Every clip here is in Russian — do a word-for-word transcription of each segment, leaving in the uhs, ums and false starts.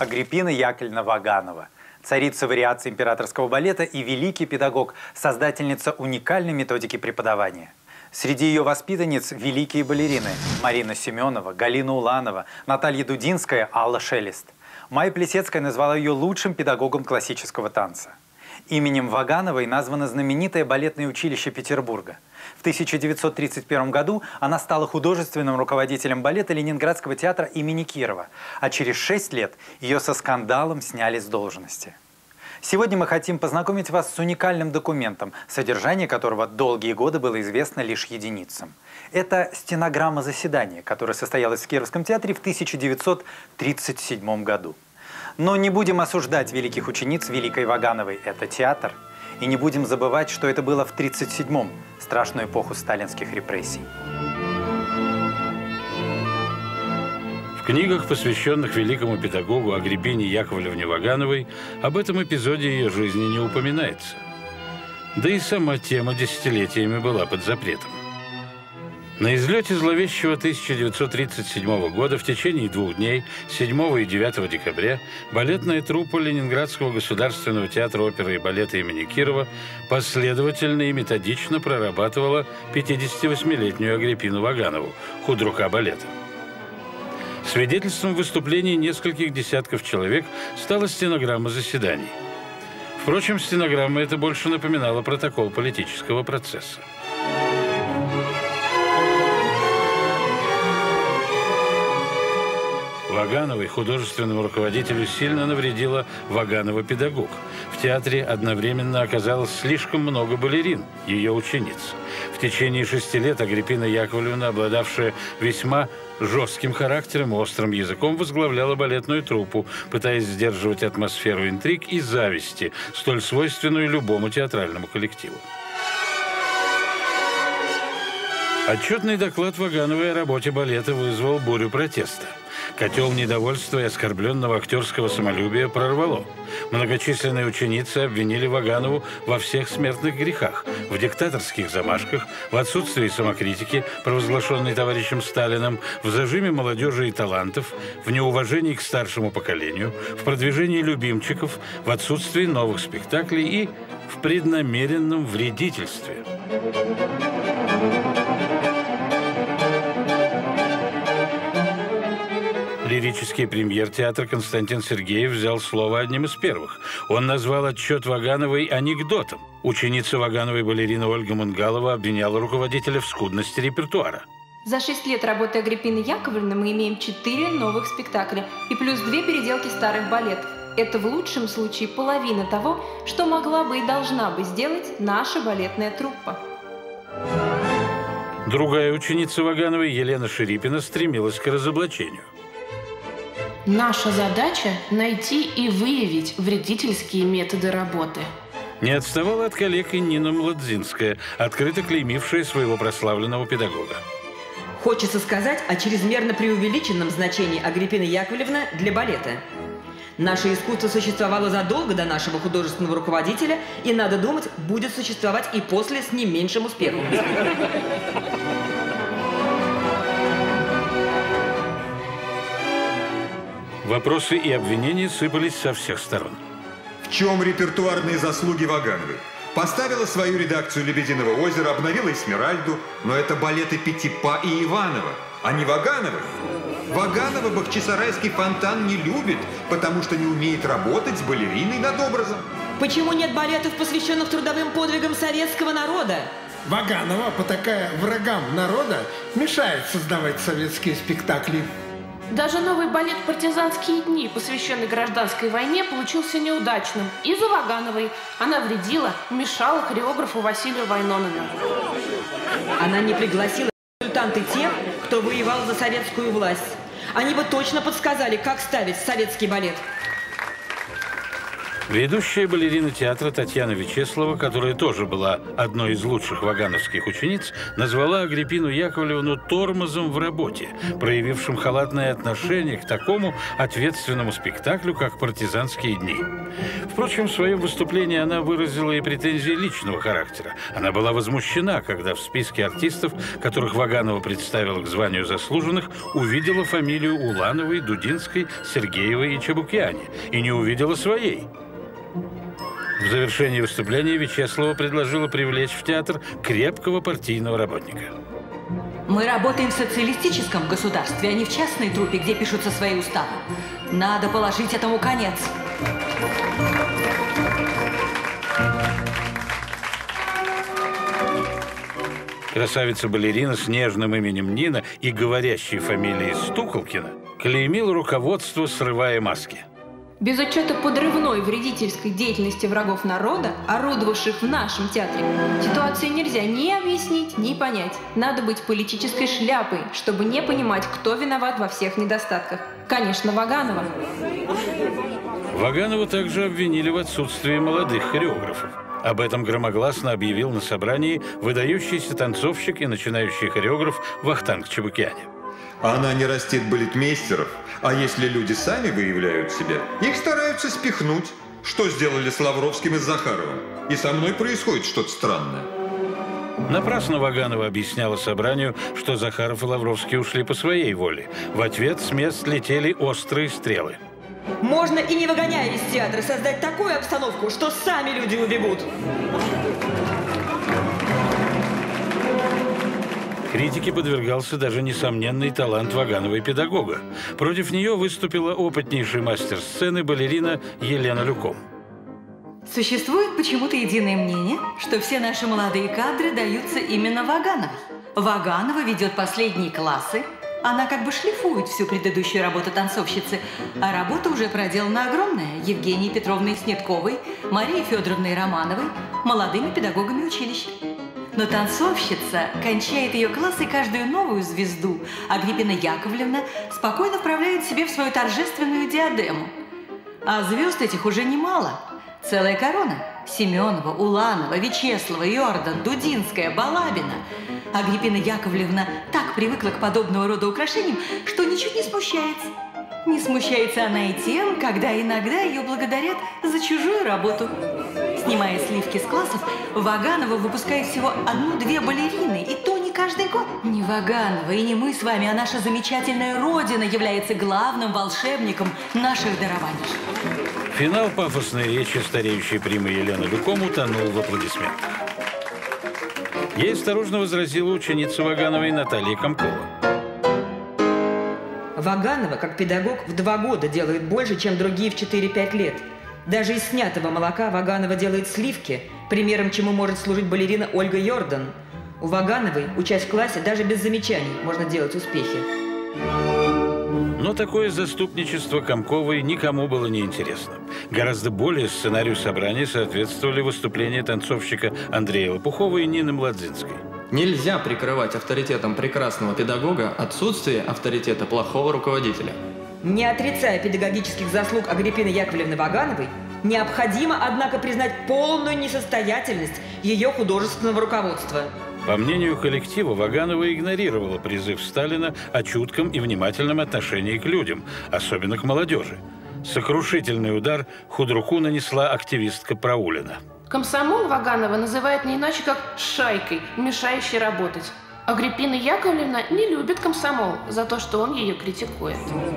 Агриппина Яковлевна Ваганова, царица вариаций императорского балета и великий педагог, создательница уникальной методики преподавания. Среди ее воспитанниц великие балерины Марина Семенова, Галина Уланова, Наталья Дудинская, Алла Шелест. Майя Плесецкая назвала ее лучшим педагогом классического танца. Именем Вагановой названо знаменитое балетное училище Петербурга. В тысяча девятьсот тридцать первом году она стала художественным руководителем балета Ленинградского театра имени Кирова, а через шесть лет ее со скандалом сняли с должности. Сегодня мы хотим познакомить вас с уникальным документом, содержание которого долгие годы было известно лишь единицам. Это стенограмма заседания, которая состоялась в Кировском театре в тысяча девятьсот тридцать седьмом году. Но не будем осуждать великих учениц Великой Вагановой. Это театр. И не будем забывать, что это было в тридцать седьмом, страшную эпоху сталинских репрессий. В книгах, посвященных великому педагогу Агриппине Яковлевне Вагановой, об этом эпизоде ее жизни не упоминается. Да и сама тема десятилетиями была под запретом. На излете зловещего тысяча девятьсот тридцать седьмого года в течение двух дней, седьмого и девятого декабря, балетная труппа Ленинградского государственного театра оперы и балета имени Кирова последовательно и методично прорабатывала пятидесятивосьмилетнюю Агриппину Ваганову, худрука балета. Свидетельством выступлений нескольких десятков человек стала стенограмма заседаний. Впрочем, стенограмма эта больше напоминала протокол политического процесса. Вагановой, художественному руководителю, сильно навредила Ваганова-педагог. В театре одновременно оказалось слишком много балерин, ее учениц. В течение шести лет Агриппина Яковлевна, обладавшая весьма жестким характером и острым языком, возглавляла балетную труппу, пытаясь сдерживать атмосферу интриг и зависти, столь свойственную любому театральному коллективу. Отчетный доклад Вагановой о работе балета вызвал бурю протеста. Котел недовольства и оскорбленного актерского самолюбия прорвало. Многочисленные ученицы обвинили Ваганову во всех смертных грехах, в диктаторских замашках, в отсутствии самокритики, провозглашенной товарищем Сталиным, в зажиме молодежи и талантов, в неуважении к старшему поколению, в продвижении любимчиков, в отсутствии новых спектаклей и в преднамеренном вредительстве. Лирический премьер театра Константин Сергеев взял слово одним из первых. Он назвал отчет Вагановой анекдотом. Ученица Вагановой балерина Ольга Мунгалова обвиняла руководителя в скудности репертуара. За шесть лет работы Агриппины Яковлевны мы имеем четыре новых спектакля и плюс две переделки старых балетов. Это в лучшем случае половина того, что могла бы и должна бы сделать наша балетная труппа. Другая ученица Вагановой, Елена Ширипина, стремилась к разоблачению. Наша задача – найти и выявить вредительские методы работы. Не отставала от коллег и Нина Младзинская, открыто клеймившая своего прославленного педагога. Хочется сказать о чрезмерно преувеличенном значении Агриппины Яковлевны для балета. Наше искусство существовало задолго до нашего художественного руководителя и, надо думать, будет существовать и после с не меньшим успехом. Вопросы и обвинения сыпались со всех сторон. В чем репертуарные заслуги Вагановой? Поставила свою редакцию «Лебединого озера», обновила «Эсмеральду», но это балеты Петипа и Иванова, а не Вагановой. Ваганова Бахчисарайский фонтан не любит, потому что не умеет работать с балериной над образом. Почему нет балетов, посвященных трудовым подвигам советского народа? Ваганова, потакая врагам народа, мешает создавать советские спектакли. Даже новый балет «Партизанские дни», посвященный гражданской войне, получился неудачным. Из-за Вагановой она вредила, мешала хореографу Василию Вайнонину. Она не пригласила консультанты тех, кто воевал за советскую власть. Они бы точно подсказали, как ставить советский балет. Ведущая балерина театра Татьяна Вячеслава, которая тоже была одной из лучших вагановских учениц, назвала Агриппину Яковлевну тормозом в работе, проявившим халатное отношение к такому ответственному спектаклю, как «Партизанские дни». Впрочем, в своем выступлении она выразила и претензии личного характера. Она была возмущена, когда в списке артистов, которых Ваганова представила к званию заслуженных, увидела фамилию Улановой, Дудинской, Сергеевой и Чебукиани, и не увидела своей. В завершении выступления Вячеслава предложила привлечь в театр крепкого партийного работника. Мы работаем в социалистическом государстве, а не в частной труппе, где пишутся свои уставы. Надо положить этому конец. Красавица-балерина с нежным именем Нина и говорящей фамилией Стуколкина клеймила руководство, срывая маски. Без учета подрывной вредительской деятельности врагов народа, орудовавших в нашем театре, ситуацию нельзя ни объяснить, ни понять. Надо быть политической шляпой, чтобы не понимать, кто виноват во всех недостатках. Конечно, Ваганова. Ваганова также обвинили в отсутствии молодых хореографов. Об этом громогласно объявил на собрании выдающийся танцовщик и начинающий хореограф Вахтанг Чебукиани. Она не растит балетмейстеров, а если люди сами выявляют себя, их стараются спихнуть, что сделали с Лавровским и с Захаровым. И со мной происходит что-то странное. Напрасно Ваганова объясняла собранию, что Захаров и Лавровский ушли по своей воле. В ответ с мест летели острые стрелы. Можно и не выгоняя из театра создать такую обстановку, что сами люди убегут. Критике подвергался даже несомненный талант Вагановой педагога. Против нее выступила опытнейший мастер сцены балерина Елена Люком. Существует почему-то единое мнение, что все наши молодые кадры даются именно Вагановой. Ваганова ведет последние классы, она как бы шлифует всю предыдущую работу танцовщицы, а работа уже проделана огромная Евгенией Петровной Снетковой, Марией Федоровной Романовой, молодыми педагогами училища. Но танцовщица кончает ее класс, и каждую новую звезду Агриппина Яковлевна спокойно вправляет себе в свою торжественную диадему. А звезд этих уже немало. Целая корона. Семенова, Уланова, Вячеслава, Йордан, Дудинская, Балабина. Агриппина Яковлевна так привыкла к подобного рода украшениям, что ничуть не смущается. Не смущается она и тем, когда иногда ее благодарят за чужую работу. Снимая сливки с классов, Ваганова выпускает всего одну-две балерины, и то не каждый год. Не Ваганова и не мы с вами, а наша замечательная Родина является главным волшебником наших дарований. Финал пафосной речи стареющей примы Елены Люком утонул в аплодисментах. Ей осторожно возразила ученица Вагановой Наталья Комкова. Ваганова, как педагог, в два года делает больше, чем другие в четыре-пять лет. Даже из снятого молока Ваганова делает сливки, примером чему может служить балерина Ольга Йордан. У Вагановой, учась в классе, даже без замечаний можно делать успехи. Но такое заступничество Комковой никому было не интересно. Гораздо более сценарию собрания соответствовали выступления танцовщика Андрея Лопухова и Нины Младзинской. Нельзя прикрывать авторитетом прекрасного педагога отсутствие авторитета плохого руководителя. Не отрицая педагогических заслуг Агриппины Яковлевны Вагановой, необходимо, однако, признать полную несостоятельность ее художественного руководства. По мнению коллектива, Ваганова игнорировала призыв Сталина о чутком и внимательном отношении к людям, особенно к молодежи. Сокрушительный удар худруку нанесла активистка Праулина. Комсомол Ваганова называет не иначе как шайкой, мешающей работать. Агриппина Яковлевна не любит комсомол за то, что он ее критикует.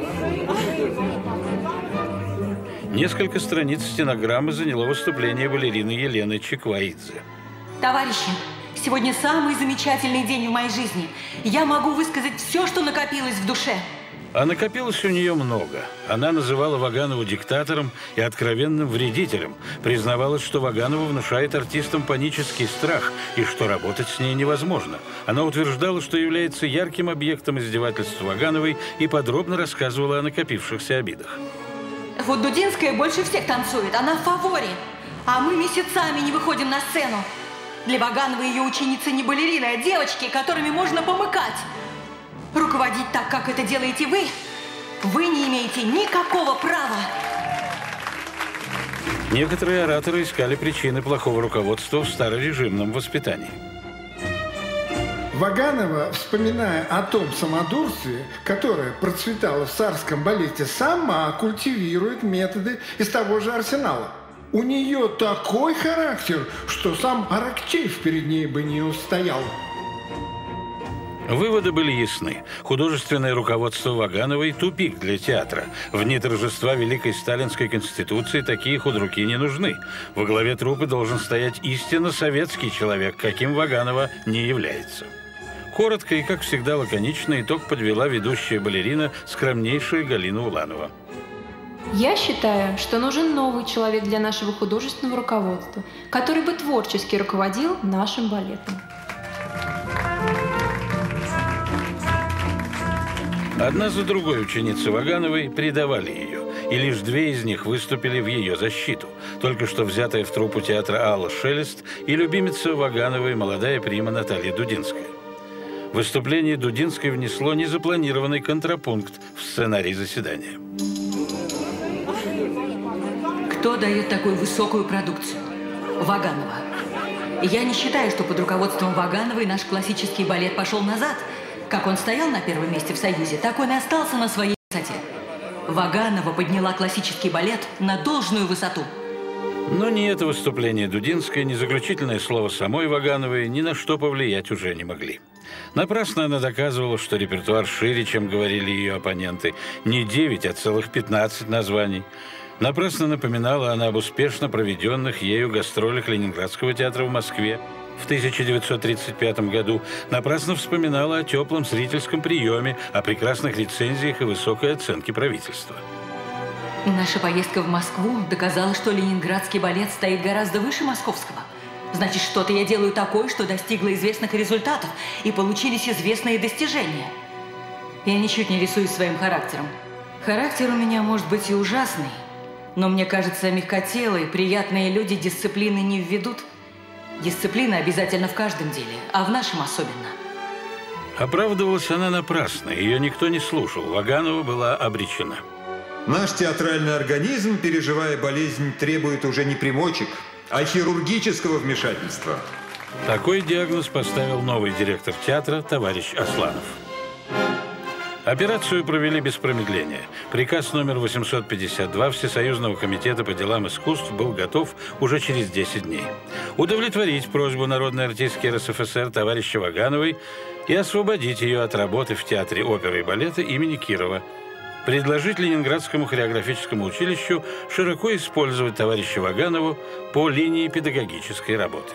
Несколько страниц стенограммы заняло выступление балерины Елены Чекваидзе. Товарищи, сегодня самый замечательный день в моей жизни. Я могу высказать все, что накопилось в душе. А накопилось у нее много. Она называла Ваганову диктатором и откровенным вредителем, признавалась, что Ваганова внушает артистам панический страх и что работать с ней невозможно. Она утверждала, что является ярким объектом издевательств Вагановой и подробно рассказывала о накопившихся обидах. Вот Дудинская больше всех танцует, она в фаворе, а мы месяцами не выходим на сцену. Для Вагановой ее ученицы не балерины, а девочки, которыми можно помыкать. Руководить так, как это делаете вы, вы не имеете никакого права. Некоторые ораторы искали причины плохого руководства в старорежимном воспитании. Ваганова, вспоминая о том самодурстве, которое процветало в царском балете, сама культивирует методы из того же арсенала. У нее такой характер, что сам Аракчеев перед ней бы не устоял. Выводы были ясны. Художественное руководство Вагановой – тупик для театра. Вне торжества Великой Сталинской Конституции такие худруки не нужны. Во главе труппы должен стоять истинно советский человек, каким Ваганова не является. Коротко и, как всегда, лаконично итог подвела ведущая балерина, скромнейшая Галина Уланова. Я считаю, что нужен новый человек для нашего художественного руководства, который бы творчески руководил нашим балетом. Одна за другой ученицы Вагановой предавали ее, и лишь две из них выступили в ее защиту. Только что взятая в труппу театра Алла Шелест и любимица Вагановой молодая прима Наталья Дудинская. Выступление Дудинской внесло незапланированный контрапункт в сценарий заседания. Кто дает такую высокую продукцию? Ваганова. Я не считаю, что под руководством Вагановой наш классический балет пошел назад. Как он стоял на первом месте в Союзе, так он и остался на своей высоте. Ваганова подняла классический балет на должную высоту. Но ни это выступление Дудинской, ни заключительное слово самой Вагановой ни на что повлиять уже не могли. Напрасно она доказывала, что репертуар шире, чем говорили ее оппоненты. Не девять, а целых пятнадцать названий. Напрасно напоминала она об успешно проведенных ею гастролях Ленинградского театра в Москве в тысяча девятьсот тридцать пятом году. Напрасно вспоминала о теплом зрительском приеме, о прекрасных рецензиях и высокой оценке правительства. Наша поездка в Москву доказала, что ленинградский балет стоит гораздо выше московского. Значит, что-то я делаю такое, что достигло известных результатов, и получились известные достижения. Я ничуть не рисуюсь своим характером. Характер у меня может быть и ужасный, но мне кажется, мягкотелые, приятные люди дисциплины не введут. Дисциплина обязательно в каждом деле, а в нашем особенно. Оправдывалась она напрасно, ее никто не слушал. Ваганова была обречена. Наш театральный организм, переживая болезнь, требует уже не примочек, а хирургического вмешательства. Такой диагноз поставил новый директор театра, товарищ Асланов. Операцию провели без промедления. Приказ номер восемьсот пятьдесят два Всесоюзного комитета по делам искусств был готов уже через десять дней. Удовлетворить просьбу народной артистки эр эс эф эс эр товарища Вагановой и освободить ее от работы в Театре оперы и балета имени Кирова. Предложить Ленинградскому хореографическому училищу широко использовать товарища Ваганову по линии педагогической работы.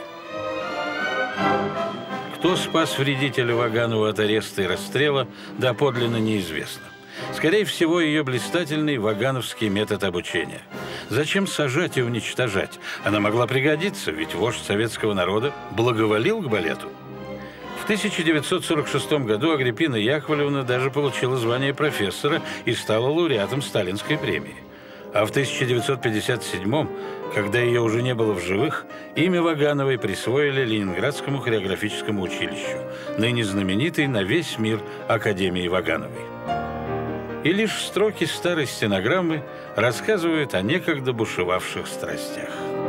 Кто спас вредителя Ваганову от ареста и расстрела, доподлинно неизвестно. Скорее всего, ее блистательный вагановский метод обучения. Зачем сажать и уничтожать? Она могла пригодиться, ведь вождь советского народа благоволил к балету. В тысяча девятьсот сорок шестом году Агриппина Яковлевна даже получила звание профессора и стала лауреатом Сталинской премии. А в тысяча девятьсот пятьдесят седьмом, когда ее уже не было в живых, имя Вагановой присвоили Ленинградскому хореографическому училищу, ныне знаменитой на весь мир Академии Вагановой. И лишь строки старой стенограммы рассказывают о некогда бушевавших страстях.